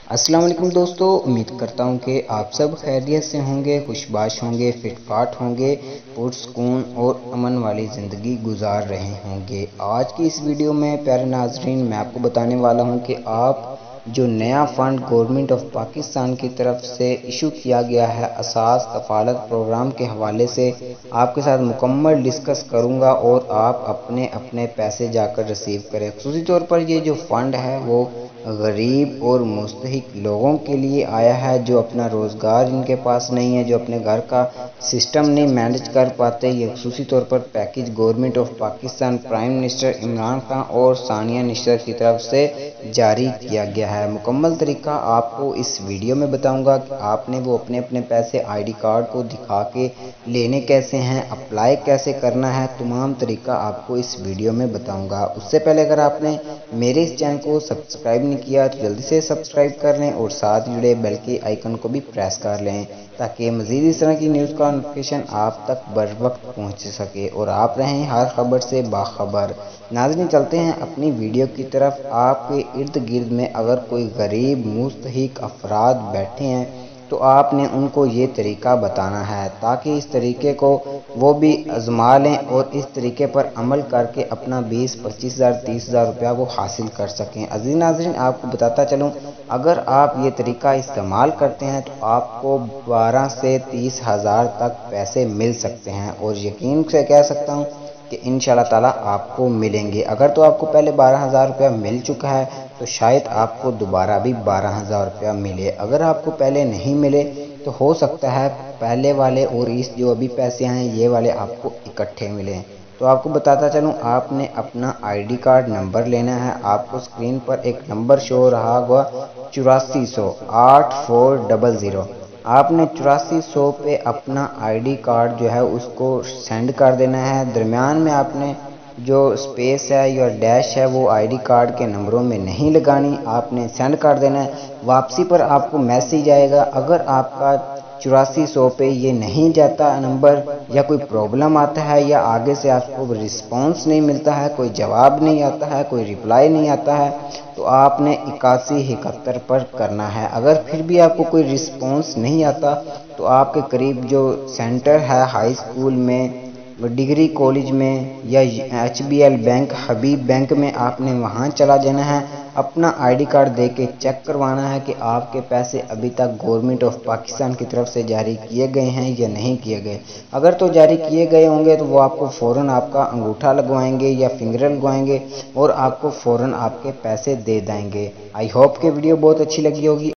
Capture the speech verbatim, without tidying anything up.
السلام علیکم دوستو، امید کرتا ہوں کہ آپ سب خیریت سے ہوں گے، خوش باش ہوں گے، فٹ فاٹ ہوں گے، پرسکون اور امن والی زندگی گزار رہے ہوں گے۔ آج کی اس ویڈیو میں پیارے ناظرین میں آپ کو بتانے والا ہوں کہ آپ جو نیا فنڈ گورنمنٹ آف پاکستان کی طرف سے ایشو کیا گیا ہے اساس کفالت پروگرام کے حوالے سے آپ کے ساتھ مکمل ڈسکس کروں گا اور آپ اپنے اپنے پیسے جا کر ریسیو کریں۔ خصوصی طور پر یہ جو فنڈ ہے وہ غریب اور مستحق لوگوں کے لیے آیا ہے جو اپنا روزگار جن کے پاس نہیں ہے، جو اپنے گھر کا سسٹم نہیں مینیج کر پاتے۔ یہ خصوصی طور پر package government of Pakistan prime minister Imran Khan اور ثانیہ نشتر کی طرف سے جاری کیا گیا ہے۔ مکمل طریقہ آپ کو اس ویڈیو میں بتاؤں گا کہ آپ نے وہ اپنے اپنے پیسے آئی ڈی کارڈ کو دکھا کے لینے کیسے ہیں، اپلائی کیسے کرنا ہے، تمام طریقہ آپ کو اس ویڈیو میں بتاؤں گا۔ اس سے پہلے اگر آپ نے میرے اس چینل کو سبسکرائب نہیں کیا تو جلدی سے سبسکرائب کر لیں اور ساتھ جڑے بیل کے آئیکن کو بھی پریس کر لیں تاکہ مزید اس طرح کی نیوز کا نوٹیفیکیشن آپ تک بر وقت پہنچ سکے اور آپ رہیں ہر خبر سے باخبر۔ ناظرین چلتے ہیں اپنی ویڈیو کی طرف۔ آپ کے ارد گرد میں اگر کوئی غریب مستحق افراد بیٹھے ہیں تو آپ نے ان کو یہ طریقہ بتانا ہے تاکہ اس طریقے کو وہ بھی آزما لیں اور اس طریقے پر عمل کر کے اپنا بیس پچیس ہزار تیس ہزار روپیہ وہ حاصل کر سکیں۔ عزیز ناظرین آپ کو بتاتا چلوں، اگر آپ یہ طریقہ استعمال کرتے ہیں تو آپ کو بارہ سے تیس ہزار تک پیسے مل سکتے ہیں اور یقین سے کہہ سکتا ہوں کہ انشاءاللہ تعالیٰ آپ کو ملیں گے۔ اگر تو آپ کو پہلے بارہ ہزار روپیہ مل چکا ہے تو شاید آپ کو دوبارہ بھی بارہ ہزار روپیہ ملے۔ اگر آپ کو پہلے نہیں ملے تو ہو سکتا ہے پہلے والے اور اس جو ابھی پیسے ہیں یہ والے آپ کو اکٹھے ملیں۔ تو آپ کو بتاتا چلوں، آپ نے اپنا آئی ڈی کارڈ نمبر لینا ہے۔ آپ کو اسکرین پر ایک نمبر شو رہا ہوگا چوراسی سو آٹھ فور ڈبل زیرو۔ آپ نے چوراسی سو پہ اپنا آئی ڈی کارڈ جو ہے اس کو سینڈ کر دینا ہے۔ درمیان میں آپ نے جو سپیس ہے یا ڈیش ہے وہ آئی ڈی کارڈ کے نمبروں میں نہیں لگانی، آپ نے سینڈ کر دینا ہے۔ واپسی پر آپ کو میسیج آئے گا۔ اگر آپ کا چوراسی سو پہ یہ نہیں جاتا نمبر یا کوئی پرابلم آتا ہے یا آگے سے آپ کو رسپانس نہیں ملتا ہے، کوئی جواب نہیں آتا ہے، کوئی ریپلائی نہیں آتا ہے تو آپ نے اکاسی اکہتر پر کرنا ہے۔ اگر پھر بھی آپ کو کوئی رسپانس نہیں آتا تو آپ کے قریب جو سینٹر ہے ہائی اسکول میں، ڈگری کالج میں یا H B L bank, Habib bank میں، آپ نے وہاں چلا جانا ہے، اپنا آئی ڈی کارڈ دے کے چیک کروانا ہے کہ آپ کے پیسے ابھی تک گورنمنٹ آف پاکستان کی طرف سے جاری کیے گئے ہیں یا نہیں کیے گئے۔ اگر تو جاری کیے گئے ہوں گے تو وہ آپ کو فوراً آپ کا انگوٹھا لگوائیں گے یا فنگر لگوائیں گے اور آپ کو فوراً آپ کے پیسے دے دیں گے۔ آئی ہوپ کہ ویڈیو بہت اچھی لگی ہوگی۔